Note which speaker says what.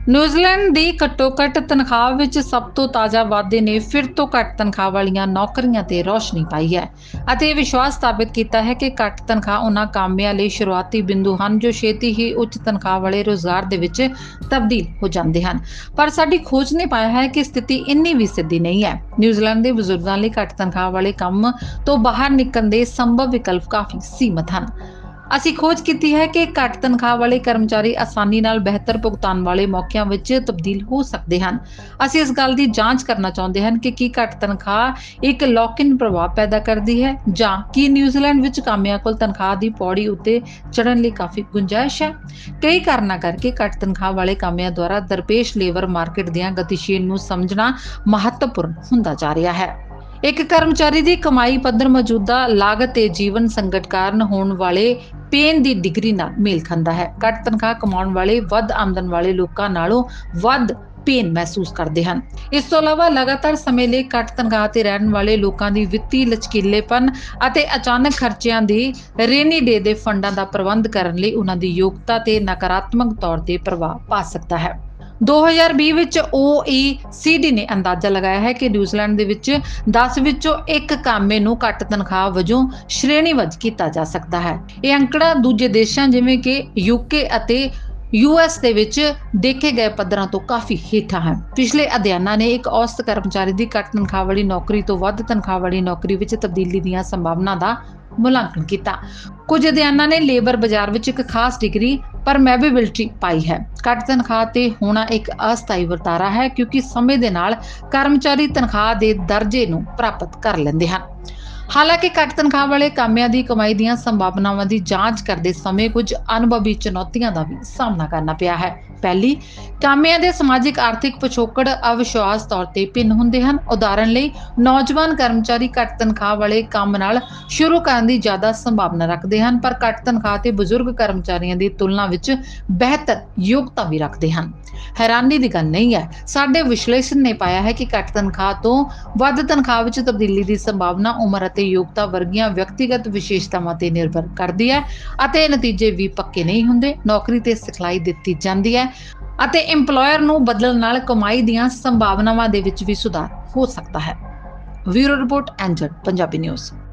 Speaker 1: New Zealand ਦੀ ਘੱਟੋ-ਘੱਟ ਤਨਖਾਹ ਵਿੱਚ ਸਭ ਤੋਂ ਤਾਜ਼ਾ ਵਾਧੇ ਨੇ ਫਿਰ ਤੋਂ ਘੱਟ ਤਨਖਾਹ ਵਾਲੀਆਂ ਨੌਕਰੀਆਂ ਤੇ ਰੌਸ਼ਨੀ ਪਾਈ ਹੈ ਅਤੇ ਇਹ ਵਿਸ਼ਵਾਸ ਸਥਾਪਿਤ ਕੀਤਾ ਹੈ ਕਿ ਘੱਟ ਤਨਖਾਹ ਉਹਨਾਂ ਕਾਮਿਆਂ ਲਈ ਸ਼ੁਰੂਆਤੀ ਬਿੰਦੂ ਹਨ ਜੋ ਛੇਤੀ ਹੀ ਉੱਚ ਤਨਖਾਹ ਵਾਲੇ ਰੁਜ਼ਗਾਰ ਦੇ ਵਿੱਚ ਤਬਦੀਲ ਹੋ ਜਾਂਦੇ ਹਨ। ਪਰ ਸਾਡੀ ਖੋਜ ਨੇ ਪਾਇਆ ਹੈ ਕਿ ਸਥਿਤੀ ਇੰਨੀ ਵੀ ਸਿੱਧੀ ਨਹੀਂ ਹੈ। ਨਿਊਜ਼ੀਲੈਂਡ ਦੇ ਬਜ਼ੁਰਗਾਂ ਲਈ ਘੱਟ ਤਨਖਾਹ ਵਾਲੇ ਕੰਮ ਤੋਂ ਬਾਹਰ ਨਿਕਲਣ ਦੇ ਸੰਭਵ ਵਿਕਲਪ ਕਾਫੀ ਸੀਮਤ ਹਨ। ਅਸੀਂ ਖੋਜ ਕੀਤੀ ਹੈ ਕਿ ਘੱਟ ਤਨਖਾਹ ਵਾਲੇ ਕਰਮਚਾਰੀ ਆਸਾਨੀ ਨਾਲ ਬਿਹਤਰ ਭੁਗਤਾਨ ਵਾਲੇ ਮੌਕਿਆਂ ਵਿੱਚ ਤਬਦੀਲ ਹੋ ਸਕਦੇ ਹਨ। ਅਸੀਂ ਇਸ ਗੱਲ ਦੀ ਜਾਂਚ ਕਰਨਾ ਚਾਹੁੰਦੇ ਹਾਂ ਕਿ ਕੀ ਘੱਟ ਤਨਖਾਹ ਇੱਕ ਲੌਕ-ਇਨ ਪ੍ਰਭਾਵ ਪੈਦਾ ਕਰਦੀ ਹੈ ਜਾਂ ਕੀ ਨਿਊਜ਼ੀਲੈਂਡ ਵਿੱਚ ਕਾਮਿਆਂ ਕੋਲ ਤਨਖਾਹ ਦੀ ਪੌੜੀ ਉੱਤੇ ਚੜ੍ਹਨ ਲਈ ਕਾਫੀ ਗੁੰਜਾਇਸ਼ ਹੈ। ਕਈ ਕਾਰਨਾਂ ਕਰਕੇ ਘੱਟ ਤਨਖਾਹ ਵਾਲੇ ਕਾਮਿਆਂ ਦੁਆਰਾ ਦਰਪੇਸ਼ ਲੇਬਰ ਮਾਰਕੀਟ ਦੀਆਂ ਗਤੀਸ਼ੀਲ ਨੂੰ ਸਮਝਣਾ ਮਹੱਤਵਪੂਰਨ ਹੁੰਦਾ ਜਾ ਰਿਹਾ ਹੈ। ਇੱਕ ਕਰਮਚਾਰੀ ਦੀ ਕਮਾਈ ਪੱਧਰ ਮੌਜੂਦਾ ਲਾਗਤ ਤੇ ਜੀਵਨ ਸੰਕਟ ਕਾਰਨ ਹੋਣ ਵਾਲੇ ਪੇਨ ਦੀ ਡਿਗਰੀ ਨਾਲ ਮੇਲ ਖਾਂਦਾ ਹੈ। ਘੱਟ ਤਨਖਾਹ ਕਮਾਉਣ ਵਾਲੇ ਵੱਧ ਆਮਦਨ ਵਾਲੇ ਲੋਕਾਂ ਨਾਲੋਂ ਵੱਧ ਪੇਨ ਮਹਿਸੂਸ ਕਰਦੇ ਹਨ। ਇਸ ਤੋਂ ਇਲਾਵਾ ਲਗਾਤਾਰ ਸਮੇਂ ਲਈ ਘੱਟ ਤਨਖਾਹ ਤੇ ਰਹਿਣ ਵਾਲੇ ਲੋਕਾਂ ਦੀ ਵਿੱਤੀ ਲਚਕੀਲੇਪਨ ਅਤੇ ਅਚਾਨਕ ਖਰਚਿਆਂ ਦੀ ਰੇਨੀ ਡੇ ਦੇ ਫੰਡਾਂ ਦਾ ਪ੍ਰਬੰਧ ਕਰਨ ਲਈ ਉਹਨਾਂ ਦੀ ਯੋਗਤਾ ਤੇ ਨਕਾਰਾਤਮਕ ਤੌਰ ਤੇ ਪ੍ਰਭਾਵ ਪਾ ਸਕਦਾ ਹੈ। 2020 ਵਿੱਚ OECD ਨੇ ਅੰਦਾਜ਼ਾ ਲਗਾਇਆ ਹੈ ਕਿ ਨਿਊਜ਼ੀਲੈਂਡ ਦੇ ਵਿੱਚ 10 ਵਿੱਚੋਂ 1 ਕਾਮੇ ਨੂੰ ਘੱਟ ਤਨਖਾਹ ਵਜੋਂ ਸ਼੍ਰੇਣੀਬੱਧ ਕੀਤਾ ਜਾ ਸਕਦਾ ਹੈ। ਇਹ ਅੰਕੜਾ ਦੂਜੇ ਦੇਸ਼ਾਂ ਜਿਵੇਂ ਕਿ UK ਅਤੇ US ਦੇ ਵਿੱਚ ਦੇਖੇ ਗਏ ਪੱਧਰਾਂ ਤੋਂ ਕਾਫੀ ਹੇਠਾਂ ਹੈ। ਪਿਛਲੇ ਅਧਿਐਨਾਂ ਨੇ ਇੱਕ ਔਸਤ ਕਰਮਚਾਰੀ ਦੀ ਘੱਟ ਤਨਖਾਹ ਵਾਲੀ ਨੌਕਰੀ ਤੋਂ ਵੱਧ ਤਨਖਾਹ ਵਾਲੀ ਨੌਕਰੀ ਵਿੱਚ ਤਬਦੀਲੀ ਦੀਆਂ ਸੰਭਾਵਨਾ ਦਾ ਮੁਲਾਂਕਣ ਕੀਤਾ। ਕੁਝ ਅਧਿਐਨਾਂ ਨੇ ਲੇਬਰ ਬਾਜ਼ਾਰ ਵਿੱਚ ਇੱਕ ਖਾਸ ਡਿਗਰੀ ਪਰਮੇਬਿਲਿਟੀ ਪਾਈ ਹੈ। ਘੱਟ ਤਨਖਾਹ ਤੇ ਹੋਣਾ ਇੱਕ ਅਸਥਾਈ ਵਰਤਾਰਾ ਹੈ ਕਿਉਂਕਿ ਸਮੇਂ ਦੇ ਨਾਲ ਕਰਮਚਾਰੀ ਤਨਖਾਹ ਦੇ ਦਰਜੇ ਨੂੰ ਪ੍ਰਾਪਤ ਕਰ ਲੈਂਦੇ ਹਨ। ਹਾਲਾਂਕਿ ਘੱਟ ਤਨਖਾਹ ਵਾਲੇ ਕਾਮਿਆਂ ਦੀ ਕਮਾਈ ਦੀਆਂ ਸੰਭਾਵਨਾਵਾਂ ਦੀ ਜਾਂਚ ਕਰਦੇ ਸਮੇਂ ਕੁਝ ਅਨੁਭਵੀ ਚੁਣੌਤੀਆਂ ਦਾ ਵੀ ਸਾਹਮਣਾ ਕਰਨਾ ਪਿਆ ਹੈ। ਪਹਿਲੀ, ਕਾਮਿਆਂ ਦੇ ਸਮਾਜਿਕ ਆਰਥਿਕ ਪਿਛੋਕੜ ਅਵਿਸ਼ਵਾਸ ਤੌਰ ਤੇ ਭਿੰਨ ਹੁੰਦੇ ਹਨ। ਉਦਾਹਰਣ ਲਈ, ਨੌਜਵਾਨ ਕਰਮਚਾਰੀ ਘੱਟ ਤਨਖਾਹ ਵਾਲੇ ਕੰਮ ਨਾਲ ਸ਼ੁਰੂ ਕਰਨ ਦੀ ਜ਼ਿਆਦਾ ਸੰਭਾਵਨਾ ਰੱਖਦੇ ਹਨ ਪਰ ਘੱਟ ਤਨਖਾਹ ਤੇ ਬਜ਼ੁਰਗ ਕਰਮਚਾਰੀਆਂ ਦੀ ਤੁਲਨਾ ਵਿੱਚ ਬਿਹਤਰ ਯੋਗਤਾ ਵੀ ਰੱਖਦੇ ਹਨ। ਹੈਰਾਨੀ ਦੀ ਗੱਲ ਨਹੀਂ ਹੈ। ਸਾਡੇ ਵਿਸ਼ਲੇਸ਼ਣ ਨੇ ਪਾਇਆ ਹੈ ਕਿ ਘੱਟ ਤਨਖਾਹ ਤੋਂ ਵੱਧ ਤਨਖਾਹ ਵਿੱਚ ਤਬਦੀਲੀ ਦੀ ਸੰਭਾਵਨਾ ਉਮਰ ਅਤੇ ਯੋਗਤਾ ਵਰਗੀਆਂ ਵਿਅਕਤੀਗਤ ਵਿਸ਼ੇਸ਼ਤਾਵਾਂ ਤੇ ਨਿਰਭਰ ਕਰਦੀ ਹੈ ਅਤੇ ਨਤੀਜੇ ਵੀ ਪੱਕੇ ਨਹੀਂ ਹੁੰਦੇ। ਨੌਕਰੀ ਤੇ ਸਿਖਲਾਈ ਦਿੱਤੀ ਜਾਂਦੀ ਹੈ ਅਤੇ ਇੰਪਲਾਇਰ ਨੂੰ ਬਦਲਣ ਨਾਲ ਕਮਾਈ ਦੀਆਂ ਸੰਭਾਵਨਾਵਾਂ ਦੇ ਵਿੱਚ ਵੀ ਸੁਧਾਰ ਹੋ ਸਕਦਾ ਹੈ। Bureau report, NZ Punjabi news.